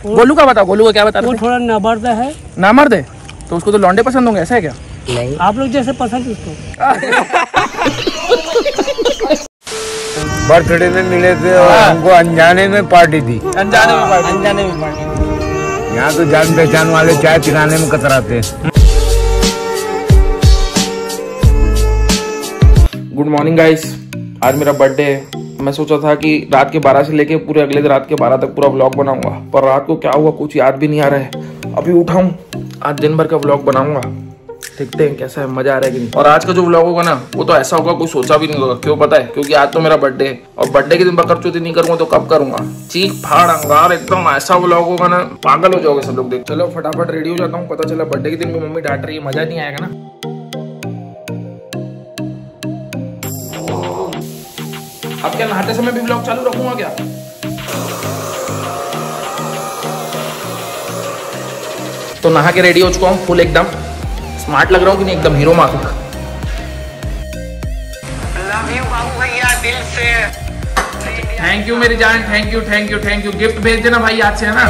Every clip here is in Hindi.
गोलू का बताओ, गोलू का क्या बता रहे थे? वो थोड़ा नामर्द है। नामर्द है तो उसको तो लौंडे पसंद होंगे, ऐसा है क्या? नहीं, आप लोग जैसे पसंद उसको। बर्थडे में मिले थे और हमको अनजाने में पार्टी दी। अनजाने में पार्टी। यहाँ तो जान पहचान वाले चाय पिलाने में कतराते हैं। गुड मॉर्निंग गाइस, आज मेरा बर्थडे है। मैं सोचा था कि रात के 12 से लेके पूरे अगले रात के 12 तक पूरा व्लॉग बनाऊंगा, पर रात को क्या हुआ कुछ याद भी नहीं आ रहा है। अभी उठा हूँ, आज दिन भर का व्लॉग बनाऊंगा, देखते हैं कैसा है, मजा आ रहा है कि नहीं। और आज का जो व्लॉग होगा ना वो तो ऐसा होगा कोई सोचा भी नहीं होगा। क्यों पता है? क्योंकि आज तो मेरा बर्थडे है और बर्थडे के दिन बकरचोदी नहीं करूंगा तो कब करूंगा? चीख फाड़ अंगार एकदम ऐसा व्लॉग होगा ना, पागल हो जाओगे सब लोग देख। चलो फटाफट रेडी हो जाता हूँ, पता चला बर्थडे के दिन भी मम्मी डांट रही है, मजा नहीं आएगा ना। अब क्या नहाते समय भी व्लॉग चालू रखूंगा क्या? तो नहा के रेडी हो चुका हूँ, फुल एकदम स्मार्ट लग रहा हूँ कि नहीं? एकदम हीरो माफिक। लव यू बाबू भैया दिल से। थैंक यू मेरी जान, thank you thank you thank you. Gift भेज देना भाई आज से, है ना?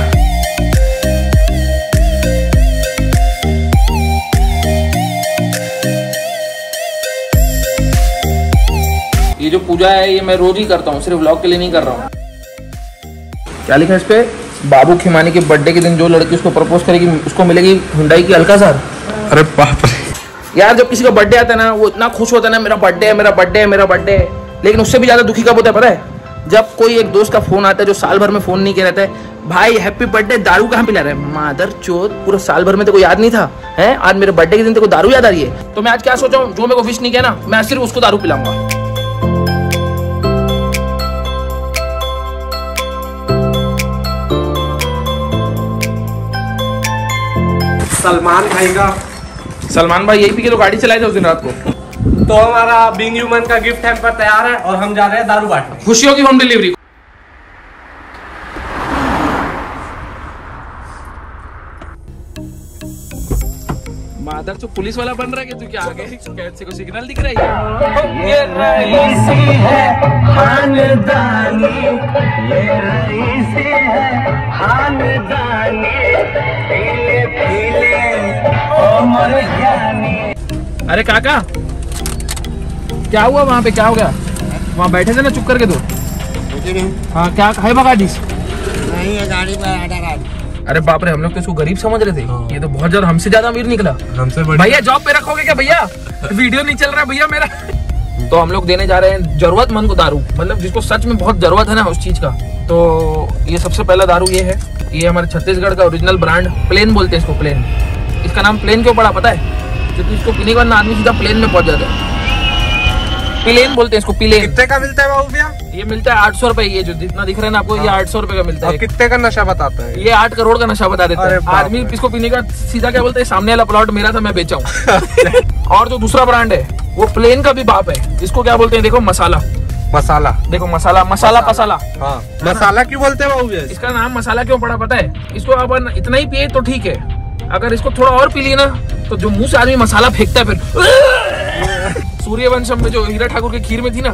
ये जो पूजा है ये मैं रोज ही करता हूँ, सिर्फ व्लॉग के लिए नहीं कर रहा हूँ। क्या लिखा है इस पे? बाबू खिमानी के बर्थडे के दिन जो लड़की उसको प्रपोज करेगी उसको मिलेगी हुंडई की अल्काज़ार। अरे बाप रे यार, जब किसी का बर्थडे आता है ना वो इतना खुश होता है ना, मेरा बर्थडे है मेरा बर्थडे है मेरा बर्थडे है। लेकिन उससे भी ज्यादा दुखी कब होता है पता है? जब कोई एक दोस्त का फोन आता है जो साल भर में फोन नहीं किया रहता है, भाई हैप्पी बर्थडे, दारू कहाँ पिला रहा है? मादर चोद, पूरा साल भर में तो कोई याद नहीं था है, आज मेरे बर्थडे के दिन तो दारू याद आ रही है। तो मैं आज क्या सोचा हूँ, जो मेरे को विश नहीं किया ना मैं सिर्फ उसको दारू पिलाऊंगा। सलमान भाई यही पी के तो गाड़ी चलाए थे उस दिन रात को। तो हमारा बीइंग ह्यूमन का गिफ्ट हैम्पर तैयार है और हम जा रहे हैं दारू बांटने। खुशियों की होम डिलीवरी। मादर तो पुलिस वाला बन रहा है कि तू क्या आगे कैसे को सिग्नल दिख रहा है? ये रईसी है खानदानी, ये रईसी है खानदानी, पीले पीले ओ मरजानी। अरे काका क्या हुआ वहाँ पे, क्या हो गया? वहाँ बैठे थे ना चुप करके दो। हाँ क्या है बगाड़ीस? नहीं है गाड़ी में आडा। अरे बाप रे, हम लोग तो इसको गरीब समझ रहे थे, ये तो बहुत ज्यादा हमसे ज्यादा अमीर निकला। हमसे भैया जॉब पे रखोगे क्या भैया? वीडियो नहीं चल रहा भैया मेरा। तो हम लोग देने जा रहे हैं जरूरतमंद को दारू, मतलब जिसको सच में बहुत जरूरत है ना उस चीज का। तो ये सबसे पहला दारू ये है, ये हमारे छत्तीसगढ़ का ओरिजिनल ब्रांड प्लेन बोलते हैं इसको। प्लेन, इसका नाम प्लेन क्यों पड़ा पता है? क्योंकि इसको पीने के बाद ना आदमी सीधा प्लेन में पहुंच जाता है। प्लेन बोलते हैं इसको, प्लेन। कितने का मिलता है बाबू भैया? ये मिलता है 800 रुपए, ये जो जितना दिख रहा है ना आपको, ये 800 रुपए का मिलता है। कितने का नशा बताता है? ये 8 करोड़ का नशा बता देता है। आदमी इसको पीने का सीधा क्या बोलता है, सामने वाला प्लॉट मेरा था मैं बेचा हूँ। और जो दूसरा ब्रांड है वो प्लेन का भी बाप है, इसको क्या बोलते हैं देखो? मसाला। मसाला देखो मसाला, मसाला पसाला। हाँ, मसाला क्यों बोलते हैं बाबू भैया? इसका नाम मसाला क्यों पड़ा पता है? इसको अपन इतना ही पिए तो ठीक है, अगर इसको थोड़ा और पी लिए ना तो जो मुंह से आदमी मसाला फेंकता है फिर सूर्यवंशम में जो हीरा ठाकुर की खीर में थी ना,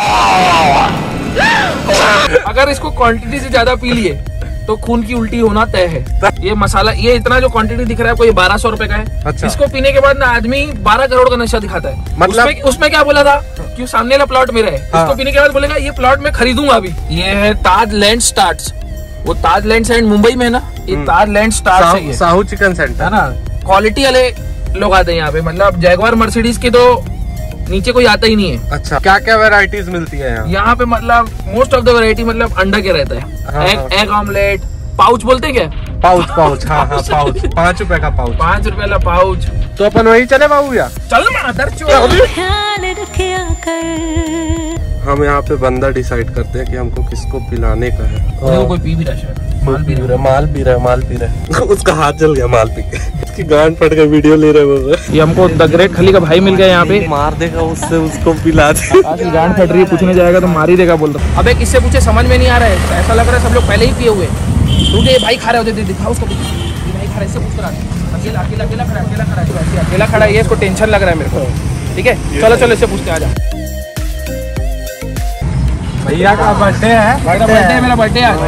अगर इसको क्वांटिटी से ज्यादा पी लिए तो खून की उल्टी होना तय है। ये मसाला, ये इतना जो क्वांटिटी दिख रहा है आपको, ये 1200 रुपए का है। अच्छा। इसको पीने के बाद ना आदमी 12 करोड़ का नशा दिखाता है। मतलब उसमें क्या बोला था कि सामने वाला प्लॉट मेरा है। हाँ। इसको पीने के बाद बोलेगा ये प्लॉट मैं खरीदूंगा अभी। ये है ताज लैंड स्टार्ट्स, वो ताज लैंड सेंटर मुंबई में है ना, ये ताज लैंड स्टार्ट्स है, साहू चिकन सेंटर है ना। क्वालिटी वाले लोग आते हैं यहाँ पे, मतलब जैगवार मर्सिडीज के तो नीचे कोई आता ही नहीं है। अच्छा, क्या क्या वैरायटीज मिलती है यहाँ पे? मतलब मोस्ट ऑफ द वैरायटी, मतलब अंडा के रहता है। हाँ, एग ऑमलेट, पाउच बोलते हैं क्या? पाउच हाँ हाँ पाउच। 5 रुपए का पाउच। 5 रुपए वाला पाउच। तो अपन वही चले बाबू भैया? चलो मादर चोद। हम यहाँ पे बंदा डिसाइड करते हैं कि हमको किसको पिलाने का है। देखो कोई पी भी रहा है, माल पी रहा है। उसका हाथ जल गया माल पी के, उसकी गांड फट के वीडियो ले रहे वो। ये हमको द ग्रेट खली का भाई मिल गया यहाँ पे, मार देगा उससे, उसको पिला दे। आज गांड फट रही है, पूछने जाएगा तो मार ही देगा बोल रहा। अबे किससे पूछे समझ में नहीं आ रहा है, ऐसा लग रहा है सब लोग पहले ही पिए हुए। रुके, भाई खा रहे होते, दिखाओ उसको, भाई खा रहे, इससे पूछ रहा है। अकेला खड़ा है, ये इसको टेंशन लग रहा है मेरे को। ठीक है चलो इससे पूछते आ जा। भैया का बर्थडे है। बर्थडे है, मेरा बर्थडे आज।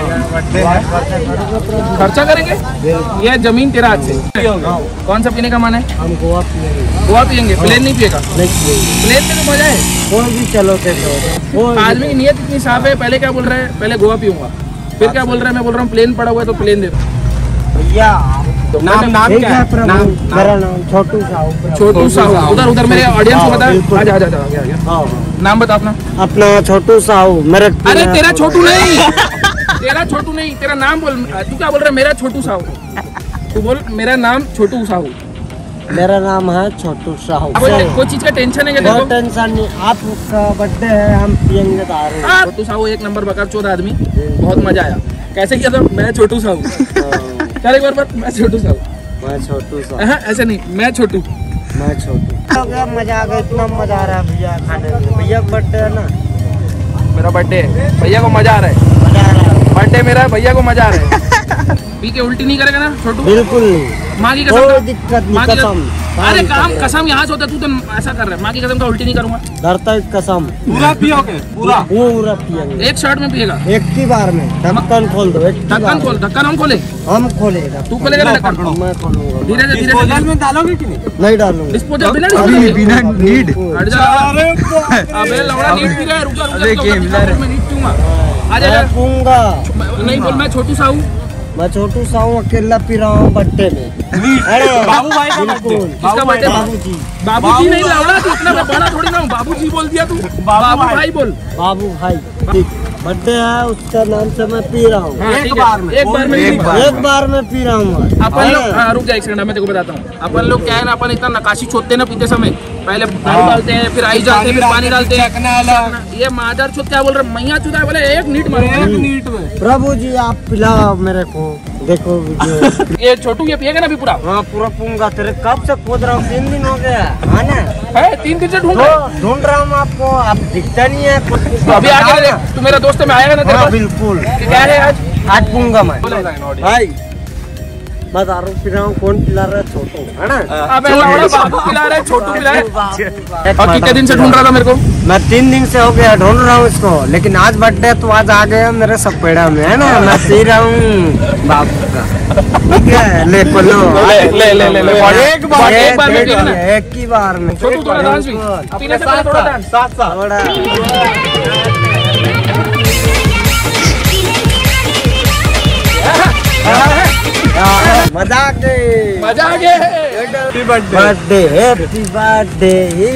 खर्चा करेंगे? ये जमीन तेरा आज से। कौन सा पीने का मन है? हम गोवा पिएंगे। गोवा पियेंगे, प्लेन नहीं पिएगा? प्लेन में तो मजा है। कोई भी चलो आदमी की नीयत इतनी साफ है, पहले क्या बोल रहा है? पहले गोवा पीऊंगा, फिर क्या बोल रहा है? मैं बोल रहा हूँ प्लेन पड़ा हुआ है तो प्लेन दे दो। भैया नाम क्या है? मेरा नाम छोटू साहू। छोटू साहू। उधर मेरे ऑडियंस को बता। आजा। नाम बता अपना। अपना छोटू साहू। मेरे अरे तेरा छोटू नहीं, तेरा छोटू नहीं, तेरा नाम बोल। तू क्या बोल रहा है? मेरा छोटू साहू। तू बोल मेरा नाम छोटू साहू। मेरा नाम है छोटू साहू। कोई चीज का टेंशन है क्या? टेंशन नहीं, आपका बर्थडे है, हम पियेंगे दारू। छोटू साहू एक नंबर बकरचोद आदमी, बहुत मजा आया। कैसे किया था? मैं छोटू साहू। चल एक बार मैं छोटू साहू। मैं छोटू साहू। ऐसे नहीं, मैं छोटू। मैं छोटू। हो गया, मजा आ गया, इतना मजा आ रहा है भैया खाने में। भैया बर्थडे है ना? मेरा बर्थडे है, भैया को मजा आ रहा है। मजा आ रहा है। बर्थडे मेरा है, भैया को मजा आ रहा है। पी के उल्टी नहीं करेगा ना छोटू? बिल्कुल नहीं, माँ की कसम। कोई दिक्कत नहीं, माँ की कसम। अरे काम कसम यहाँ से होता, तू तो ऐसा कर रहा है। माँ की कसम का उल्टी नहीं करूंगा। डरता है कसम। पूरा पियोगे? पूरा पिएंगे। एक शर्ट में पिएगा? एक ही बार में। ढक्कन खोल दो। ढक्कन खोल। ढक्कन हम खोले? हम खोलेगा। तू खोलेगा ना ढक्कन? मैं खोलूंगा। धीरे से डिस्पोजल में डालोगे कि नहीं? नहीं डालूंगा। डिस्पोजल बिना नीड। हट जा। अबे लौड़ा नीट पी रहा है। रुक जा। मैं नीट पीऊंगा। आजा। नहीं बोल, मैं छोटू साहू। मैं छोटू साहू, अकेला पी रहा हूँ बर्थडे में। अरे बाबू भाई का बर्थडे। किसका बर्थडे? बाबूजी। बाबूजी नहीं लौड़ा, तू इतना बड़ा थोड़ी ना हूँ। बाबूजी बोल दिया तू। बाबू भाई बोल। बाबू भाई बर्थडे है, उसका नाम से मैं पी रहा हूँ। एक बार में एक बार में पी रहा हूँ। अपन लोग रुक जा एक सेकंड, मैं तेरे को बताता हूँ। अपन लोग क्या है ना, अपन इतना नकाशी छोड़ते ना पीते समय। पहले दारू डालते हैं, फिर आइस डालते हैं, फिर पानी डालते हैं। ये मादर चुत क्या बोल रहे? मैया चुदा बोले एक नीट मारो। एक नीट में। प्रभु जी आप पिलाओ मेरे को। देखो वीडियो। ये छोटू ये पिएगा ना अभी पूरा? हाँ पूरा पूंगा। तेरे कब से खोज रहा हूँ, 3 दिन हो गया है ना? है 3 दिन से ढूंढ रहा हूँ आपको, आप दिखता नहीं है। तो अभी आगे देख, तू मेरा दोस्त है, मैं आएगा ना तेरे पास? बिल्कुल। क्या है आज पूंगा मैं भाई। मैं दारू पी रहा हूँ, कौन पिला रहा है? छोटू है ना? अबे लौड़ा बाबू पिला रहा है, छोटू पिला रहा है। और कितने दिन से ढूंढ रहा था मेरे को? मैं 3 दिन से हो गया ढूंढ रहा हूँ इसको, लेकिन आज बर्थडे तो आज आ गया मेरे सपेड़ा में, है ना? मैं पी रहा हूँ बाबू का। ठीक है, ले बोलो। ले एक बार में पिएगा ना? एक ही बार में। छोटू थोड़ा डांस भी, पीने से पहले थोड़ा डांस। मजा आ गई। मजा आ गया। Birthday happy birthday.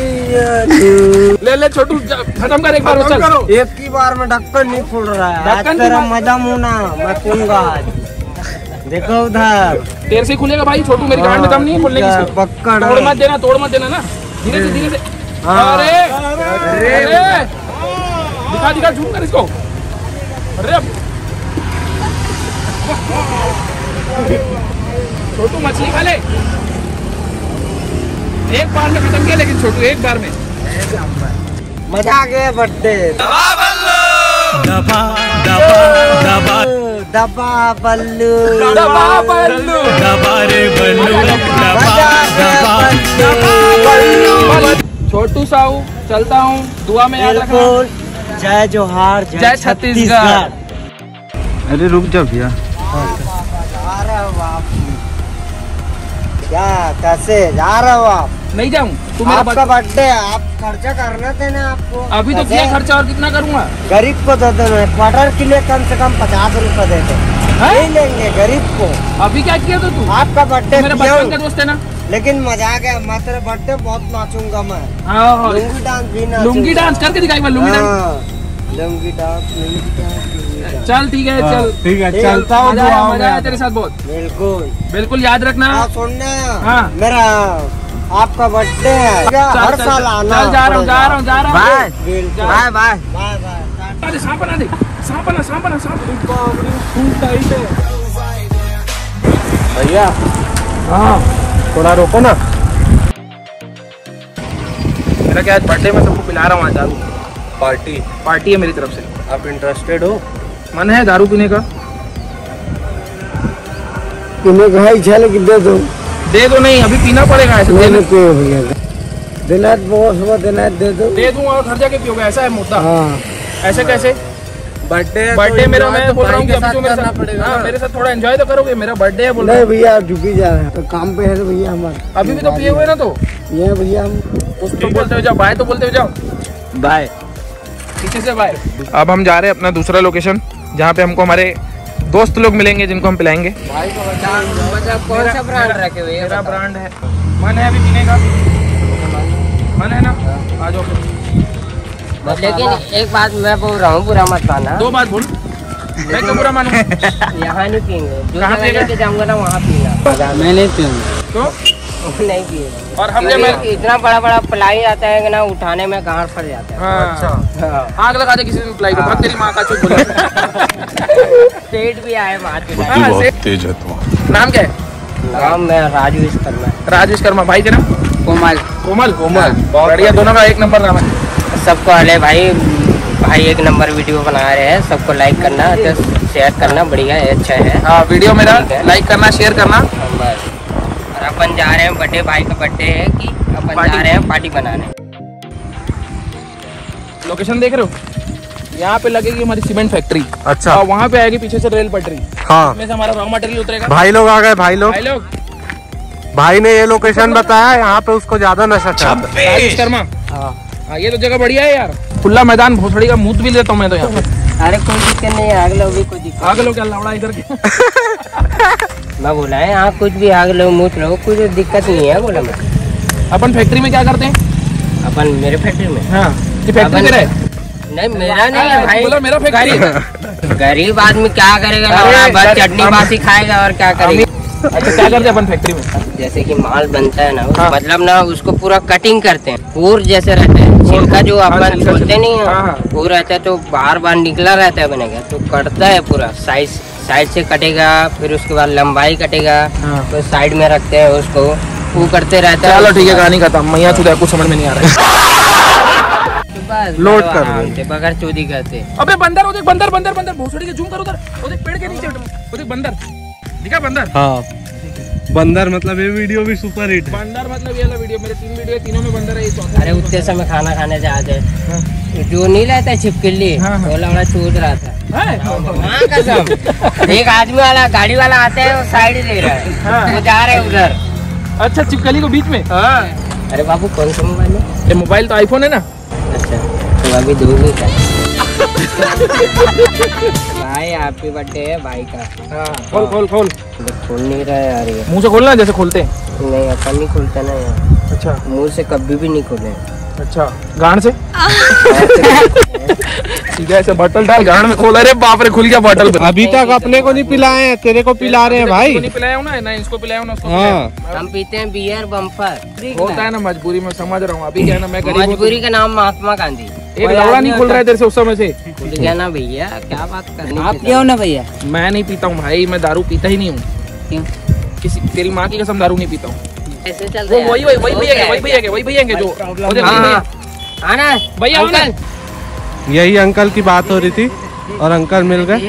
ले छोटू खत्म कर एक बार में, चल। एक ही बार में ढक्कन नहीं खुल रहा है। आज ढक्कन तेरा मजा मुना, मैं पीऊंगा आज। देखो उधर देर से खुलेगा भाई। छोटू मेरी गांड में दम नहीं है खुलने की। पक्का तोड़ मत देना ना। धीरे से धीरे से। अरे दिखा झूम कर इसको। अरे छोटू मछली खा ले। एक बार में खत्म किया, लेकिन छोटू एक बार में। मजा आ गया बर्थडे। दबा बल्लू छोटू साहू चलता हूँ, दुआ में याद रखना। जय जोहार, जय छत्तीसगढ़। अरे रुक जा भैया। क्या कैसे जा रहे हो आप? नहीं जाऊँ, तुम्हारा आपका बर्थडे है, आप खर्चा करना थे ना आपको। अभी तो किया खर्चा, और कितना करूँगा? गरीब को दे देना, क्वार्टर के लिए कम से कम 50 रुपए दे दो, नहीं लेंगे गरीब को। अभी क्या किया तो तू? आपका बर्थडे मेरे बचपन का दोस्त है ना। लेकिन मजा आ गया। मैं तेरे बर्थडे बहुत नाचूंगा मैं। लुंगी डांस भी नाचूंगा। लुंगी डांस करके दिखाई मैं। Lungi dance, lungi dance. चल ठीक है, चल ठीक है, चलता हूँ। मजा आया तेरे साथ बहुत। बिल्कुल याद रखना। सुनना, हाँ मेरा आपका बर्थडे है, हर साल आना। जा रहा हूँ। Bye bye. सांप बना दे, सांप बना। भैया हाँ थोड़ा रोको ना। मेरा क्या आज बर्थडे में सबको पिला रहा हूँ। आज दारू पार्टी है मेरी तरफ से। आप इंटरेस्टेड हो? मन है दारू पीने का? तुम्हें भाई चल कि दे दो नहीं, अभी पीना पड़ेगा। ऐसे देना बहुत सुबह देना, दे दो। दे दूँ और घर जाके पियोगे? ऐसा है मुद्दा? हाँ। ऐसे कैसे? बर्थडे मेरा, मैं बोल रहा हूँ कि अभी तो मेरे साथ, हाँ, मेरे साथ थोड़ा एंजॉय तो करोगे, मेरा बर्थडे है बोल रहा हूँ। भैया झुकी जा रहे हैं तो काम पे है तो भैया हमारे अभी भी तो पिए हुए ना, तो ये भैया हम कुछ तो बोलते हो जाओ, बाय तो बोलते हो जाओ, बाय। पीछे से बाय। अब हम जा रहे हैं अपना दूसरा लोकेशन, जहाँ पे हमको हमारे दोस्त लोग मिलेंगे जिनको हम पिलाएंगे। कौन सा ब्रांड रखे हुए? मेरा ब्रांड है, मन है अभी पीने का, मन है ना, आ जाओ। लेकिन एक बात मैं बोल रहा हूँ, बुरा मत मानना। दो बात बोल, मैं क्यों बुरा मानूं? यहाँ नहीं पियेंगे, जो कहाँ जगह लेके जाऊंगा ना वहाँ पीना। मैं नहीं पीऊंगा तो नहीं पिएगा। और हम जब इतना बड़ा बड़ा प्लाई आता है कि ना, उठाने में गांड फट जाता है। अच्छा, आग लगा दे किसी दिन प्लाई को, भाग तेरी माँ का चुप बोला। सेठ भी आए मार्केट। बहुत तेज है तुम। नाम क्या है? नाम मैं राजू विश्वकर्मा। राजेश कर्मा। भाई तेरा? कोमल। कोमल। कोमल, बहुत बढ़िया, दोनों का एक नंबर नाम है। सबको अरे भाई एक नंबर वीडियो बना रहे हैं, सबको लाइक करना, शेयर करना, बढ़िया है, अच्छा है। हाँ, वीडियो मेरा लाइक करना, शेयर करना। बस। और अपन जा रहे हैं, बर्थडे भाई का बर्थडे है कि अपन जा रहे हैं पार्टी बनाने। लोकेशन देख रहे हो? यहाँ पे लगेगी हमारी सीमेंट फैक्ट्री। अच्छा। और वहाँ पे आएगी पीछे से रेल पटरी। हाँ, इसमें से हमारा रॉ मटेरियल उतरेगा। भाई लोग आ गए, भाई लोग। भाई लोग, भाई ने ये लोकेशन बताया, यहाँ पे उसको ज्यादा नशा चढ़ता है। राजेश कर्मा। हाँ, ये तो जगह बढ़िया है यार, खुला मैदान, भोसड़ी का मुंह भी लेता हूँ मैं तो यहाँ पे। अरे कोई दिक्कत नहीं है, आग लो भी कोई दिक्कत। आग लो क्या लवड़ा इधर के। मैं बोला है यहाँ कुछ भी आग लो मूत लो, कुछ दिक्कत नहीं है बोला मैं। अपन फैक्ट्री में क्या करते हैं? अपन मेरे फैक्ट्री में। हाँ, ये फैक्ट्री तेरा है? नहीं मेरा नहीं है भाई, बोला मेरा फैक्ट्री है। गरीब आदमी क्या करेगा ना, बस चटनी बासी खाएगा और क्या करेगा। अच्छा, क्या करते हैं अपन फैक्ट्री में? जैसे कि माल बनता है ना, हाँ। मतलब ना उसको पूरा कटिंग करते हैं, पूर जैसे रहते हैं, छिलका जो अपन छिलका बोलते नहीं हाँ, हाँ। है, वो रहता है तो बार बार निकला रहता है बनेगा, तो कटता है पूरा, साइड से कटेगा, फिर उसके बाद लंबाई कटेगा, हाँ। तो साइड में रखते हैं उसको, वो करते रहता है। चलो ठीक है, कहानी खत्म। मैया चुदा कुछ समझ में नहीं आ रहा है। बस लोड बड़ो कर आराम से बगैर चोरी करते। अबे बंदर, उधर बंदर, बंदर, बंदर, भोसड़ी के जूम कर उधर, उधर पेड़ के नीचे, उधर बंदर दिखा, बंदर। हाँ, बंदर मतलब ये वीडियो भी सुपर हिट है। बंदर मतलब ये वाला वीडियो, मेरे 3 वीडियो है, तीनों में बंदर है, ये चौथा। अरे उतने समय खाना खाने जाते हैं, जो नहीं रहता है छिपकली, हाँ, हाँ। वो लौड़ा चूद रहा था। है? हाँ कसम, एक आदमी वाला गाड़ी वाला आता है, वो साइड ले रहा है, हाँ। वो जा रहे हैं उधर। अच्छा, चिपकली को बीच में। हाँ। अरे बाबू कौन सा मोबाइल है? ये मोबाइल तो आईफोन है ना। अच्छा, तो अभी दूंगी क्या? भाई हैप्पी बर्थडे है भाई का। हाँ, खोल खोल खोल। खोल नहीं रहा है यार, ये मुंह से खोलना जैसे खोलते हैं। नहीं अपन नहीं खोलता ना यार, अच्छा मुंह से कभी भी नहीं खोले। अच्छा, गांड से सीधा ऐसे बॉटल डाल, गांड में खोल। अरे बाप रे, खुल गया बॉटल। अभी तक अपने को नहीं पिलाए हैं, तेरे को पिला रहे हैं भाई। नहीं पिलाया हूँ ना, इसको पिलाया हूँ ना, उसको हाँ। हम पीते हैं बियर बम्पर। होता है ना मजबूरी में, समझ रहा हूँ। अभी क्या है ना, मैं गरीब हूँ। मजबूरी का नाम महात्मा गांधी। एक लौड़ा नहीं खुल रहा है तेरे से उस समय से। खुल गया ना भैया, क्या बात करनी। आप पियो ना भैया। मैं नहीं पीता हूँ भाई, मैं दारू पीता ही नहीं हूँ। क्यों? किसी तेरी माँ की कसम दारू नहीं पीता हूँ। ऐसे चल वो वही भैया के जो आना भैया अंकल। यही अंकल की बात हो रही थी और अंकल मिल गए।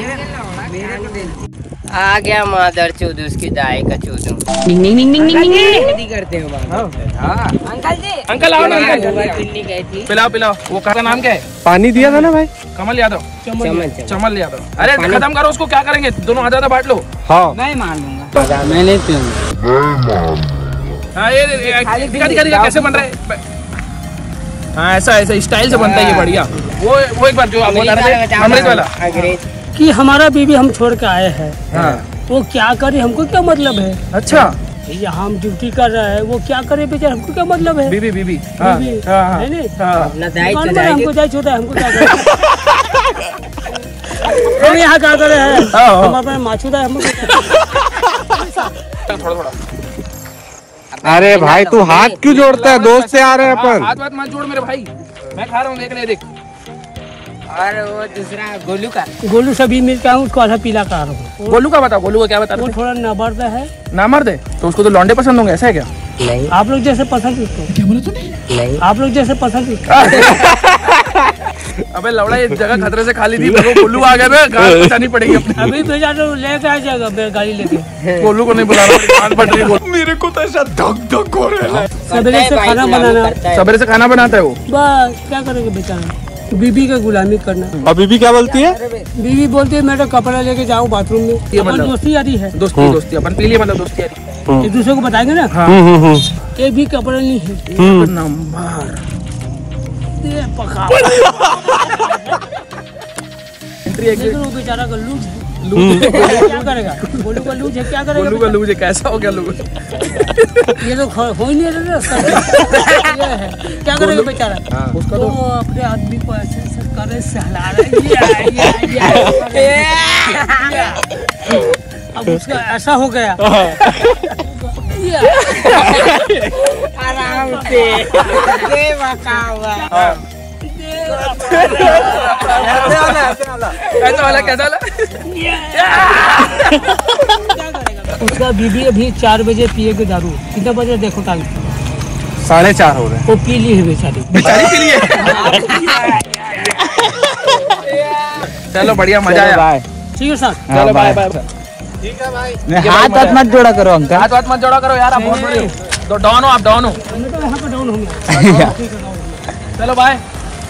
आ गया मादर चौध, उसकी दाई का चौध। निंग निंग निंग निंग निंग निंग। करते हो बात। हाँ अंकल जी, अंकल आओ ना अंकल, दिल्ली गई थी। पिलाओ पिलाओ। वो का नाम क्या है? पानी दिया था ना भाई। कमल यादव। चमन चमल यादव। अरे खत्म करो उसको, क्या करेंगे दोनों, आधा बांट लो। हाँ, मैं मान लूंगा। मैं नहीं पीऊंगा। हाँ, ये दिखा दिखा दिखा कैसे बन रहा है। हाँ, ऐसा ऐसा स्टाइल से बनता है ये, बढ़िया। वो एक बार जो आप बता रहे थे, अमृत वाला। अंग्रेज कि हमारा बीवी हम छोड़ के आए हैं, हाँ। वो क्या करे, हमको क्या मतलब है। अच्छा, यहाँ हम ड्यूटी कर रहे हैं, वो क्या करे बेचारा, हमको क्या मतलब है। बीबी बीबी। हाँ, बीबी, हाँ, हाँ, है नहीं? हाँ। अपना दाई कौन बोला चुदाई। हमको जाए छोटा है, हमको क्या करे। हम यहाँ क्या करे हैं, हाँ। हम अपना माछूदा है, हमको थोड़ा थोड़ा। अरे भाई तू हाथ क्यों जोड़ता है, दोस्त से आ रहे हैं अपन। हाथ बात मत जोड़ मेरे भाई, मैं खा रहा हूँ, देख ले देख। और वो दूसरा गोलू का। गोलू सभी मिलकर हूँ, उसको आधा पीला कर रहा हूँ। गोलू का बता, गोलू का क्या बता वो रहे थोड़ा नबर्द है। थे? ना मर दे तो उसको तो लौंडे पसंद होंगे, ऐसा है क्या? नहीं आप लोग जैसे पसंद उसको, क्या बोला तूने? नहीं आप लोग जैसे पसंद उसको। अबे लौड़ा, ये जगह खतरे से खाली थी, वो गोलू आ गया ना, गाल बचानी पड़ेगी अपनी। अभी भेजा तो लेके आ जाएगा गाड़ी लेके। गोलू को नहीं बुला रहा, कान फट रही है। मेरे को तो ऐसा धक धक हो रहा है। सवेरे से खाना बनाना, सवेरे से खाना बनाता है वो। बस क्या करेंगे बेचारा। बीबी का गुलामी करना। और बीबी क्या बोलती है? बीवी बोलती है मेरा कपड़ा लेके जाओ बाथरूम में। ये अपन मतलब- दोस्ती यारी है, दोस्ती दोस्ती अपन पी लिए मतलब दोस्ती यारी। एक दूसरे को बताएंगे ना। एक भी कपड़ा नहीं है। नंबर ये पका। लेकिन वो बेचारा का लूज है। क्या करेगा? गोलू का लूज है, क्या करेगा? गोलू का लूज है, कैसा हो गया लूज? ये तो हो ही नहीं रहा उसका। ये है, क्या करेगा बेचारा? उसका तो अपने आदमी को ऐसे ऐसे करे सहला रहा है। अब उसका ऐसा हो गया। आराम से कैसा वाला कैसा वाला? उसका बीबी अभी 4 बजे पिएगी दारू। कितना बजे देखो टाइम? 4:30 हो रहे हैं। वो पी ली है बेचारी। बेचारी पी लिए। चलो बढ़िया, मजा आया। ठीक है सर। चलो बाय बाय। हाथ मत जोड़ा करो अंकल। हाथ मत जोड़ा करो यार, आप बहुत बड़े हो। तो डाउन हो, आप डाउन हो। मैं तो यहाँ पे डाउन हो गया। चलो बाय।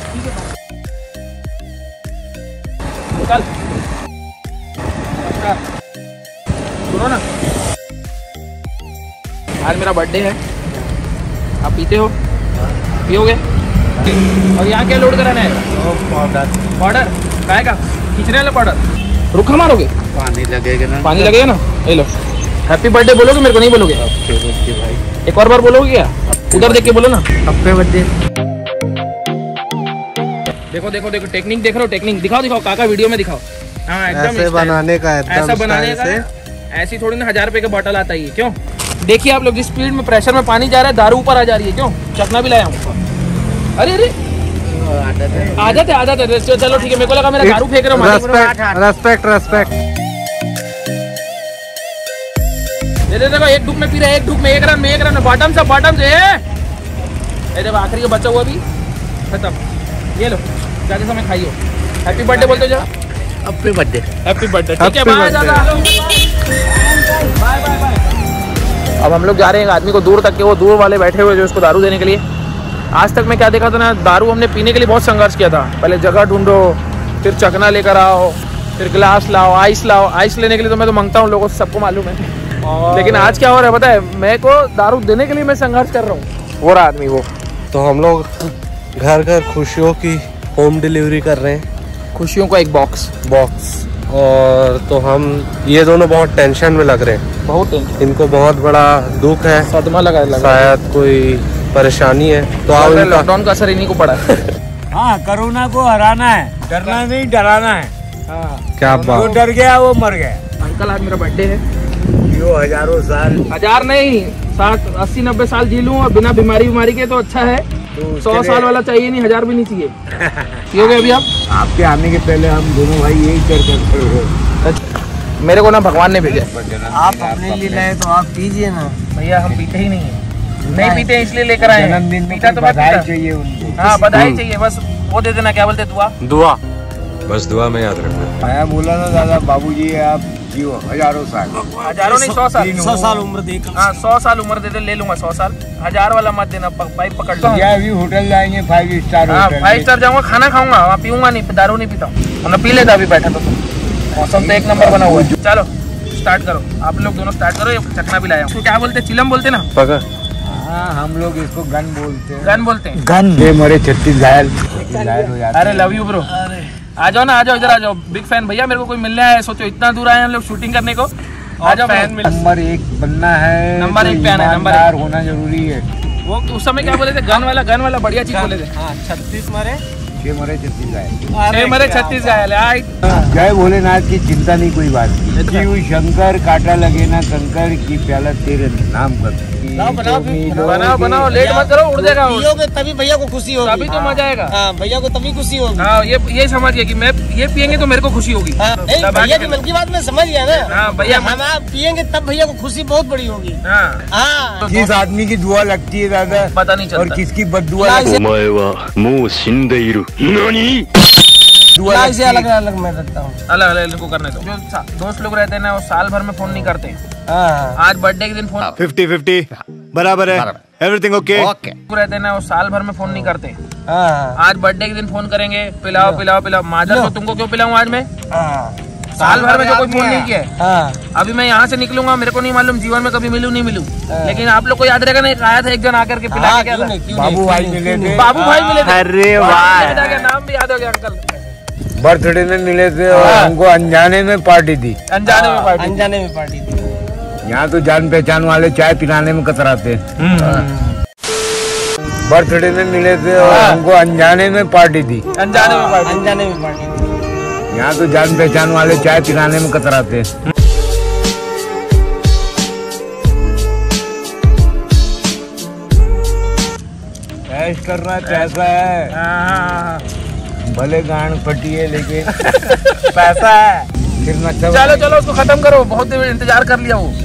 चल सुनो ना, आज मेरा बर्थडे है, आप पीते हो? पियोगे? और यहाँ क्या लोड कराना है? पाउडर काय का खींचने वाला पाउडर। रुखा मारोगे? पानी लगेगा ना। पानी लगेगा ना, ले लो। हैप्पी बर्थडे बोलोगे मेरे को? नहीं बोलोगे? भाई एक और बार बोलोगे क्या? उधर देख के बोलो ना। अपने बर्थडे। देखो देखो देखो, टेक्निक देख रहे हो? टेक्निक दिखाओ दिखाओ, काका वीडियो में दिखाओ। हाँ एकदम ऐसे बनाने का, ऐसा बनाने का। ऐसी थोड़ी ना 1000 रुपए का बॉटल आता है, क्यों? देखिए आप लोग, जिस स्पीड में प्रेशर में पानी जा रहा है, दारू ऊपर आ जा रही है। क्यों? चखना भी लाया हूँ। अरे अरे आदत है। चलो ठीक है, मेरे को लगा मेरा दारू फेंक रहा हूँ। रेस्पेक्ट। देखो एक धूप में पी रहा है, एक धूप में, एक रन में, बॉटम से। ये देखो आखिरी का बचा हुआ भी खत्म। ये लो, जाते समय खाइयो। हैप्पी बर्थडे बोलते जाओ। अपने बर्थडे। Happy birthday. ठीक है, बाय बाय। अब हम लोग जा रहे हैं एक आदमी को दूर तक के, वो दूर वाले बैठे हुए जो उसको दारू देने के लिए। आज तक मैं क्या देखा था ना, दारू हमने पीने के लिए बहुत संघर्ष किया था। पहले जगह ढूंढो, फिर चकना लेकर आओ, फिर गिलास लाओ, आइस लाओ। आइस लेने के लिए तो मैं तो मांगता हूँ लोगों से, सबको मालूम है। लेकिन आज क्या हो रहा है पता है? मैं को दारू देने के लिए मैं संघर्ष कर रहा हूँ। वो रहा आदमी वो। तो हम लोग घर घर खुशियों की होम डिलीवरी कर रहे हैं, खुशियों का एक बॉक्स। और तो हम ये दोनों बहुत टेंशन में लग रहे हैं। बहुत टेंशन, इनको बहुत बड़ा दुख है, सदमा लगा शायद कोई परेशानी है। तो आओ इनका लॉकडाउन का असर इन्हीं को पड़ा है। हाँ, कोरोना को हराना है, डरना नहीं, डराना है। क्या जो बात। डर गया वो मर गया। अंकल आज मेरा बर्थडे है। जो हजारों साल 1000 नहीं, 60 80 90 साल जी लूँ और बिना बीमारी के, तो अच्छा है। 100 साल वाला चाहिए नहीं, 1000 भी नहीं चाहिए। पियोगे अभी आप? आपके आने के पहले हम दोनों भाई यही करते। मेरे को ना भगवान ने भेजा। आप अपने लिए लाए तो आप पीजिए ना। भैया हम पीते ही नहीं है, नहीं पीते इसलिए लेकर आए हैं। जन्मदिन में पीता तो मैं बधाई पीता। चाहिए उनको। हाँ बधाई चाहिए, बस वो दे देना। क्या बोलते दुआ? दुआ। बस दुआ में याद रखना। आया बोला ना दादा, बाबूजी आप जियो हजारों साल। हजारों नहीं, 100 साल। 100 साल उम्र दे। हाँ 100 साल उम्र दे दे, ले लूंगा 100 साल। 1000 वाला मत देना, पाइप पकड़ लो। या भी होटल जाएंगे 5 स्टार हाँ होटल। 5 स्टार जाऊंगा, खाना खाऊंगा, वहाँ पीऊंगा नहीं, दारू नहीं पीता हूँ। हमने पी लेता अभी बैठा तो। मौसम तो एक नंबर बना हुआ है। चलो स्टार्ट करो, आप लोग दोनों स्टार्ट करो। ये चखना भी लाया हूँ। क्या बोलते? चिलम बोलते ना? पकड़। हाँ, हम लोग इसको गन बोलते हैं। गन बोलते हैं। गन ये मरे 36 घायल हो जाते। अरे लव यू ब्रो। आ जाओ ना, आ जाओ इधर आ जाओ। बिग फैन भैया, मेरे को कोई मिलने आया है। सोचो इतना दूर आए हम लोग शूटिंग करने को। आ जाओ। नंबर 1 बनना है, नंबर 1 पे आना है, नंबर 1 ईमानदार होना जरूरी है। वो उस समय क्या बोले थे? गन वाला बढ़िया चीज बोले थे। 36 मरे 6 मरे 36 घायल। 6 मरे 36 घायल। जय भोलेनाथ की चिंता नहीं कोई बात की। जीव शंकर काटा लगे ना कंकर की, प्याला तेरे नाम कर। बनाओ, लेट मत करो, उड़ जाएगा वो। पियोगे तभी भैया को खुशी होगी। तभी तो मजा आएगा। हाँ, भैया को तभी खुशी होगी। हाँ ये समझ गया कि मैं ये पियेंगे तो मेरे को खुशी होगी। हाँ, नहीं, तब भैया आगे की मन की बात मैं समझ गया ना। हाँ भैया। हम आप पियेंगे तब भैया को खुशी बहुत बड़ी होगी। हाँ हाँ, किस आदमी की दुआ लगती है दादा पता नहीं और चलता। किसकी बददुआ लगती लाइफ से अलग अलग मैं रखता हूँ। अलग अलग इनको करने दो। जो दोस्त लोग रहते हैं ना, वो साल भर में फोन नहीं करते। हाँ, आज बर्थडे के दिन फोन 50-50 बराबर है। Everything okay? रहते ना वो साल भर में फोन नहीं करते। आज बर्थडे के दिन फोन करेंगे, पिलाओ पिलाओ पिलाओ। मादर को तुमको क्यों पिलाऊं आज मैं? साल भर में जो कोई फोन नहीं किया। अभी मैं यहाँ से निकलूंगा, मेरे को नहीं मालूम जीवन में कभी मिलूं नहीं मिलूं, लेकिन आप लोग को याद रहेगा नहीं, आया था एक जन आकर के पिला के गया था। बाबू भाई मिले थे। बाबू भाई मिले थे। अरे वाह, याद आ गया, नाम भी याद हो गया अंकल। बर्थडे में मिले थे और हमको अनजाने में पार्टी दी। अनजाने में पार्टी। अनजाने में पार्टी थी। यहाँ तो जान पहचान वाले चाय पिलाने में कतराते। बर्थडे में मिले थे और हमको अनजाने में पार्टी दी। अनजाने में पार्टी। अनजाने में पार्टी थी। यहाँ तो जान पहचान वाले चाय पिलाने में कतराते। ऐश करना पैसा है, भले गांड फटी है लेकिन पैसा है। फिर मतलब चलो चलो उसको खत्म करो, बहुत देर इंतजार कर लिया वो।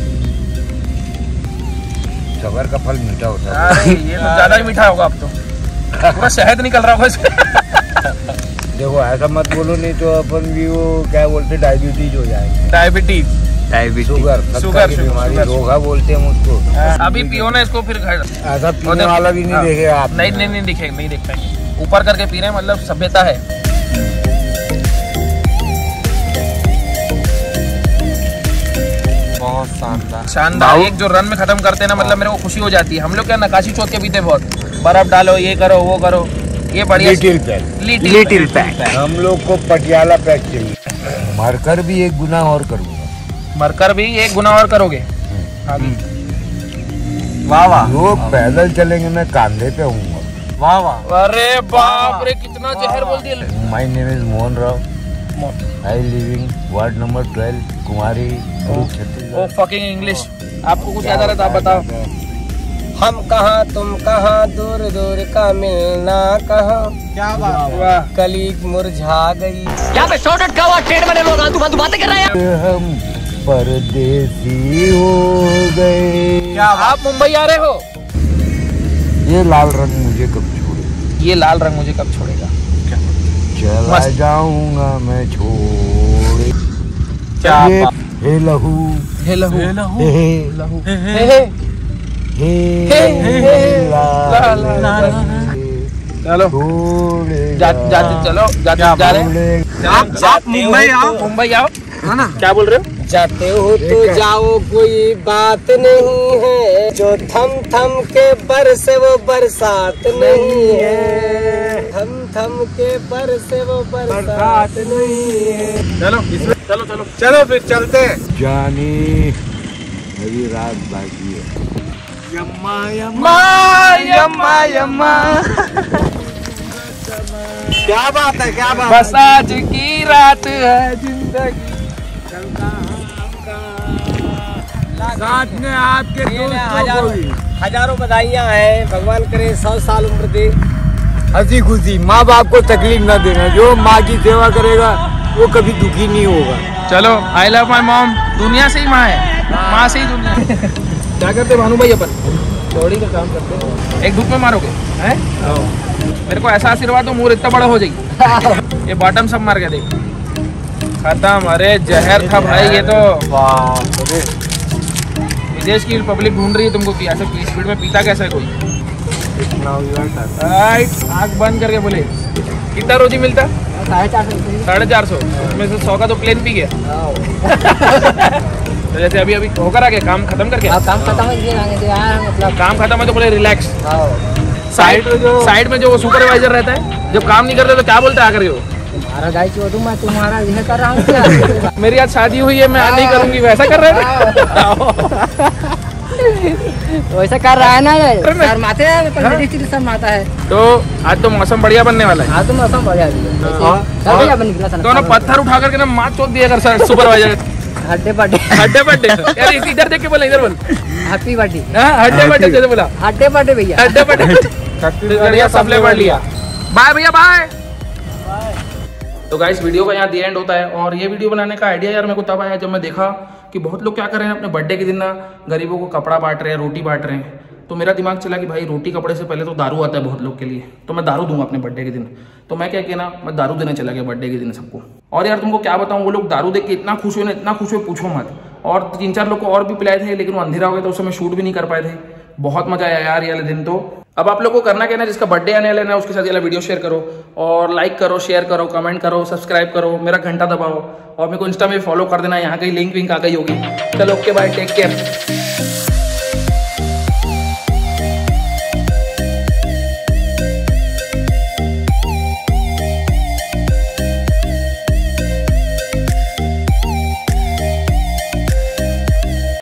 सबर का फल मीठा होता है। अरे ये तो ज्यादा ही मीठा होगा अब तो, पूरा शहद निकल रहा होगा इसमें। देखो ऐसा मत बोलो, नहीं तो अपन भी वो क्या बोलते डायबिटीज हो जाएगी। डायबिटीज, शुगर की बीमारी, रोगा बोलते हैं उसको। अभी पियो ना इसको, फिर ऐसा पीने वाला भी नहीं देखेगा आप। नहीं दिखेगा, नहीं देख पाएंगे। ऊपर करके पी रहे हैं, मतलब सभ्यता है। बहुत शानदार शानदार। एक जो रन में खत्म करते हैं ना, मतलब मेरे को खुशी हो जाती है। हम लोग क्या नकाशी चोट के पीते बहुत, बर्फ डालो, ये करो वो करो, ये बढ़िया। Little pack. हम लोग को पटियाला पैक चाहिए। मरकर भी एक गुना और करूँगा। मरकर भी एक गुना और करोगे? वाह वाह। लोग पैदल चलेंगे, मैं कांधे पे हूँ। वाह वाह। अरे बाप रे, कितना जहर बोल दिया। My name is Mohan Rao, I living ward number 12, Kumari. Oh fucking English. आपको कुछ याद आ रहा था, आप बताओ। हम कहाँ तुम कहाँ, दूर दूर का मिलना कहाँ। क्या बात। कली मुरझा गई। यहाँ पे शॉर्टकट का हुआ, ट्रेन में लोग आलतू बातें कर रहे हैं। हम परदेसी हो गए। क्या आप मुंबई आ रहे हो? ये लाल रंग मुझे कब छोड़ेगा? ये लाल रंग मुझे कब छोड़ेगा? चला जाऊंगा मैं छोड़। क्या हे लहू, हे लहू, हे लहू, चलो जाते चलो, जाते जा रहे। आप मुंबई आओ है ना? क्या बोल रहे हो? जाते हो तो जाओ, कोई बात नहीं है। जो थम थम के बरसे वो बरसात नहीं है। थम थम के बरसे वो बरसात नहीं है। चलो इसमें चलो चलो चलो फिर चलते। जानी अभी रात बाकी है। यम्मा यम्मा यम्मा यम्मा। क्या बात है, क्या बात। बस आज की रात है जिंदगी। साथ में आपके हजारों बधाइयाँ हैं। भगवान करे 100 साल उम्र दे। हंसी खुशी। माँ बाप को तकलीफ ना देना। जो माँ की सेवा करेगा वो कभी दुखी नहीं होगा। चलो, आई लव माई मॉम। दुनिया से ही माँ है, माँ से ही दुनिया। क्या करते भानु भाई? अपन चौड़ी का काम करते हैं। एक धूप में मारोगे हैं? मेरे को ऐसा आशीर्वाद दो, मुंह इतना बड़ा हो जाएगी। ये बॉटम सब मार गया, देख खत्म। अरे जहर था भाई ये तो। विदेश की पब्लिक ढूंढ रही है तुमको कि ऐसे स्पीड में पीता कैसा है कोई। आँख बंद करके बोले कितना रोजी मिलता? 450। उसमें से 100 का तो प्लेन पी गया। तो जैसे अभी होकर आ गया, काम खत्म करके। काम खत्म है, मतलब काम खत्म है तो बोले रिलैक्स। साइड में जो वो सुपरवाइजर रहता है, जब काम नहीं करते तो क्या बोलता है आकर के? तुम्हारा गाय चोटू, मैं तुम्हारा यह कर रहा हूँ क्या? मेरी आज शादी हुई है, मैं नहीं करूंगी, वैसा कर रहे हैं। वैसा कर रहा है ना, सर माथे शर्माता है। तो आज तो मौसम बढ़िया बनने वाला है। हाँ तो मौसम बढ़िया निकला। दोनों पत्थर उठा करके ना मार चोट दिया कर सर सुपरवाइजर। हड्डे बड्डे यार इधर देख के बोला, इधर बोल। Happy birthday. हड्डे बड्डे जैसे बोला। हड्डे बर्थडे भैया, हड्डे बड्डे। बढ़िया सबले बढ़ लिया। बाय भैया, बाय। तो गाइस वीडियो का यहाँ दी एंड होता है। और ये वीडियो बनाने का आइडिया यार मेरे को तब आया जब मैं देखा कि बहुत लोग क्या कर रहे हैं अपने बर्थडे के दिन ना, गरीबों को कपड़ा बांट रहे हैं, रोटी बांट रहे हैं। तो मेरा दिमाग चला कि भाई रोटी कपड़े से पहले तो दारू आता है बहुत लोग के लिए, तो मैं दारू दूंगा अपने बर्थडे के दिन। तो मैं क्या किया ना, मैं दारू देने चला गया बर्थडे के दिन सबको। और यार तुमको क्या बताऊँ, वो लोग दारू देख के इतना खुश हुए ना, इतना खुश हुए पूछो मत। और 3-4 लोग को और भी पिलाए थे, लेकिन वो अंधेरा हो गया तो उस समय शूट भी नहीं कर पाए थे। बहुत मजा आया यार ये वाले दिन। तो अब आप लोग को करना क्या ना, जिसका बर्थडे आने वाला है उसके साथ ये वाला वीडियो शेयर करो और लाइक करो, शेयर करो, कमेंट करो, सब्सक्राइब करो, मेरा घंटा दबाओ और मेरे को इंस्टा में फॉलो कर देना। यहाँ कहीं लिंक विंक आ गई होगी। चलो ओके बाय, टेक केयर।